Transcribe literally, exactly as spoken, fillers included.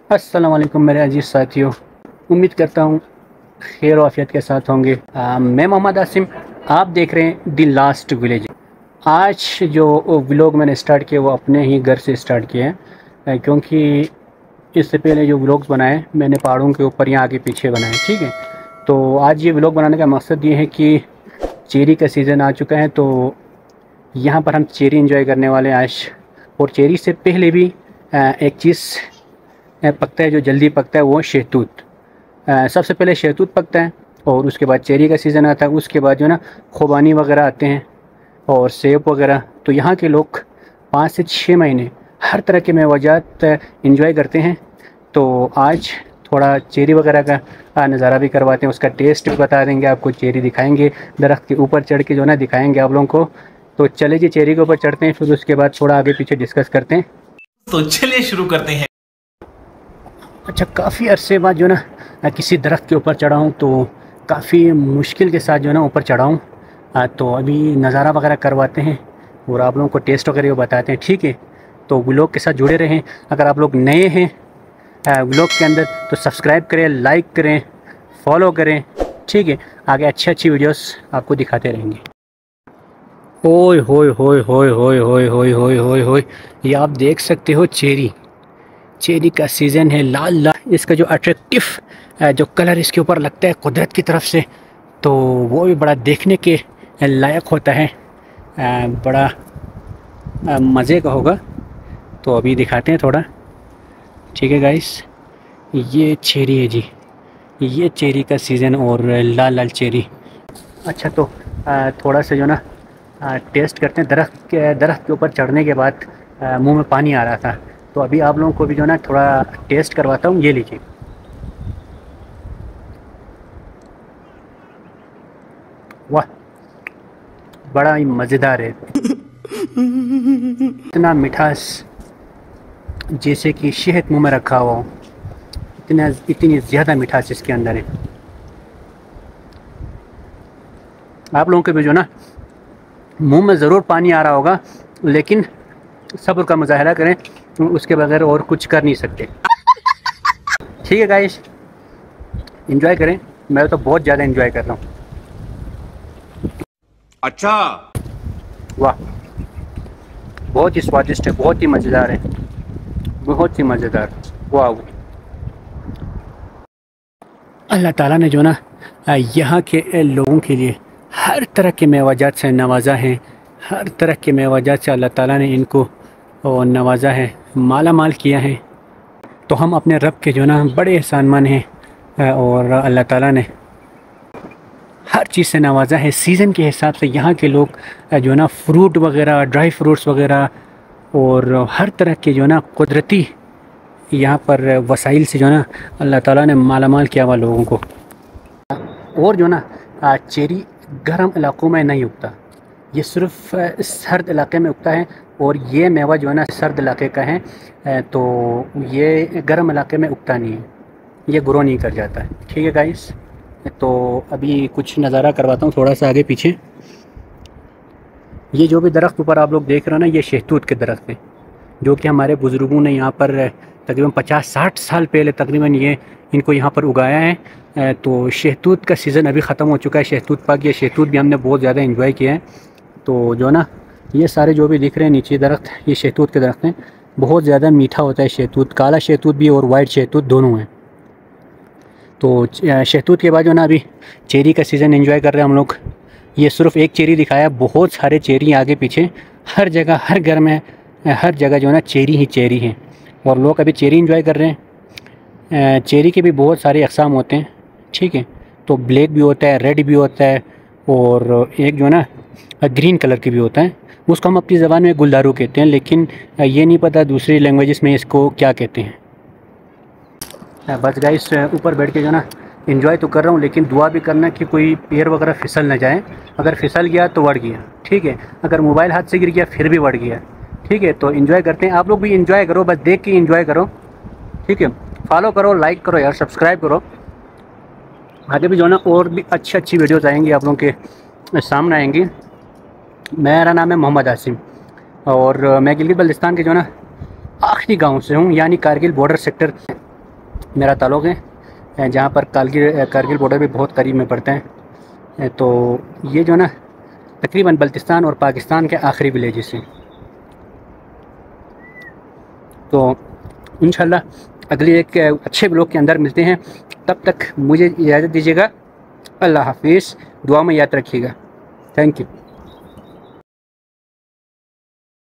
अस्सलाम वालेकुम मेरे अजीज़ साथियों, उम्मीद करता हूँ खैर आफियत के साथ होंगे। आ, मैं मोहम्मद आसिम, आप देख रहे हैं दी लास्ट विलेज। आज जो व्लॉग मैंने स्टार्ट किया वो अपने ही घर से स्टार्ट किया है, क्योंकि इससे पहले जो व्लॉग्स बनाए मैंने पहाड़ों के ऊपर यहाँ आगे पीछे बनाए। ठीक है, तो आज ये व्लॉग बनाने का मकसद ये है कि चेरी का सीज़न आ चुका है, तो यहाँ पर हम चेरी एंजॉय करने वाले हैं आज। और चेरी से पहले भी एक चीज़ पकता है जो जल्दी पकता है, वो शहतूत। सबसे पहले शहतूत पकता है और उसके बाद चेरी का सीज़न आता है। उसके बाद जो ना खुबानी वगैरह आते हैं और सेब वगैरह। तो यहाँ के लोग पाँच से छः महीने हर तरह के मेवाजात इंजॉय करते हैं। तो आज थोड़ा चेरी वगैरह का नज़ारा भी करवाते हैं, उसका टेस्ट भी बता देंगे आपको, चेरी दिखाएंगे, दरख्त के ऊपर चढ़ के जो ना दिखाएंगे आप लोगों को। तो चले जी चेरी के ऊपर चढ़ते हैं, फिर उसके बाद थोड़ा आगे पीछे डिस्कस करते हैं। तो चलिए शुरू करते हैं। अच्छा, काफ़ी अरसे बाद जो ना किसी दरख्त के ऊपर चढ़ा हूँ, तो काफ़ी मुश्किल के साथ जो है ना ऊपर चढ़ा हूँ। तो अभी नज़ारा वगैरह करवाते हैं और आप लोगों को टेस्ट वगैरह वो बताते हैं। ठीक है, तो व्लॉग के साथ जुड़े रहें। अगर आप लोग नए हैं व्लॉग के अंदर तो सब्सक्राइब करें, लाइक करें, फॉलो करें। ठीक है, आगे अच्छी अच्छी वीडियोस आपको दिखाते रहेंगे। ओए होए होए होए होए होए होए होए होए होए, ये आप देख सकते हो चेरी चेरी का सीज़न है। लाल लाल इसका जो अट्रैक्टिव जो कलर इसके ऊपर लगता है कुदरत की तरफ से, तो वो भी बड़ा देखने के लायक होता है, बड़ा मज़े का होगा। तो अभी दिखाते हैं थोड़ा। ठीक है गाइस, ये चेरी है जी, ये चेरी का सीज़न और लाल लाल चेरी। अच्छा, तो थोड़ा सा जो ना टेस्ट करते हैं। दरख्त के दरख्त के ऊपर चढ़ने के बाद मुंह में पानी आ रहा था, तो अभी आप लोगों को भी जो ना थोड़ा टेस्ट करवाता हूँ। ये लीजिए, वाह, बड़ा ही मज़ेदार है। इतना मिठास जैसे कि शहद मुंह में रखा हुआ हो, इतना इतनी ज़्यादा मिठास इसके अंदर है। आप लोगों के भी जो ना मुंह में ज़रूर पानी आ रहा होगा, लेकिन सब्र का मुजाहरा करें, उसके बगैर और कुछ कर नहीं सकते। ठीक है गाइस, एंजॉय करें। मैं तो बहुत ज़्यादा एंजॉय कर रहा हूँ। अच्छा, वाह, बहुत ही स्वादिष्ट है, बहुत ही मज़ेदार है, बहुत ही मज़ेदार। वाह, अल्लाह ताला ने जो ना यहाँ के लोगों के लिए हर तरह के मेवाजात से नवाजा है। हर तरह के मेवाजात से अल्लाह ताला ने इनको नवाजा है, माला माल किया है। तो हम अपने रब के जो ना बड़े एहसानमंद हैं और अल्लाह ताला ने हर चीज़ से नवाजा है। सीज़न के हिसाब से यहाँ के लोग जो ना फ्रूट वगैरह, ड्राई फ्रूट्स वगैरह और हर तरह के जो ना कुदरती यहाँ पर वसाइल से जो ना अल्लाह ताला ने माला माल किया हुआ लोगों को। और जो ना चेरी गर्म इलाकों में नहीं उगता, ये सिर्फ सर्द इलाके में उगता है। और ये मेवा जो है ना सर्द इलाके का है, तो ये गर्म इलाके में उगता नहीं है, ये ग्रो नहीं कर जाता है। ठीक है गाइस, तो अभी कुछ नज़ारा करवाता हूँ थोड़ा सा आगे पीछे। ये जो भी दरख्त ऊपर आप लोग देख रहे हो ना, ये शहतूत के दरख्त हैं, जो कि हमारे बुज़ुर्गों ने यहाँ पर तकरीबन पचास साठ साल पहले तकरीबन ये इनको यहाँ पर उगाया है। तो शहतूत का सीज़न अभी ख़त्म हो चुका है, शहतूत पक गया। शहतूत भी हमने बहुत ज़्यादा एंजॉय किया है। तो जो ना ये सारे जो भी दिख रहे हैं नीचे दरख्त, ये शहतूत के दरख्त हैं। बहुत ज़्यादा मीठा होता है शहतूत, काला शहतूत भी और वाइट शहतूत दोनों हैं। तो शहतूत के बाद जो ना अभी चेरी का सीज़न एंजॉय कर रहे हैं हम लोग। ये सिर्फ एक चेरी दिखाया, बहुत सारे चेरी आगे पीछे, हर जगह, हर घर में, हर जगह जो है ना चेरी ही चेरी है और लोग अभी चेरी एंजॉय कर रहे हैं। चेरी के भी बहुत सारे अक़साम होते हैं। ठीक है, तो ब्लैक भी होता है, रेड भी होता है और एक जो है ना ग्रीन कलर की भी होता है। उसको हम अपनी ज़बान में गुलदारू कहते हैं, लेकिन ये नहीं पता दूसरी लैंग्वेजेस में इसको क्या कहते हैं। बस गाइस, ऊपर बैठ के जो ना एंजॉय तो कर रहा हूँ, लेकिन दुआ भी करना कि कोई पैर वगैरह फिसल ना जाए। अगर फिसल गया तो बढ़ गया। ठीक है, अगर मोबाइल हाथ से गिर गया फिर भी बढ़ गया। ठीक है, तो एंजॉय करते हैं। आप लोग भी एंजॉय करो, बस देख के एंजॉय करो। ठीक है, फॉलो करो, लाइक करो यार, सब्सक्राइब करो। आगे भी जो ना और भी अच्छी अच्छी वीडियोज़ आएंगी, आप लोगों के सामने आएंगी। मेरा नाम है मोहम्मद आसिम और मैं गिलगित बल्तिस्तान के जो ना आखिरी गांव से हूँ, यानी कारगिल बॉर्डर सेक्टर मेरा ताल्लुक़ है, जहाँ पर कारगिल कारगिल बॉर्डर भी बहुत करीब में पड़ते हैं। तो ये जो ना तकरीबन बल्तिस्तान और पाकिस्तान के आखिरी विलेजेस हैं। तो इंशाल्लाह अगली एक अच्छे ब्लॉग के अंदर मिलते हैं। तब तक मुझे इजाज़त दीजिएगा। अल्लाह हाफिज़। दुआ में याद रखिएगा। Thank you.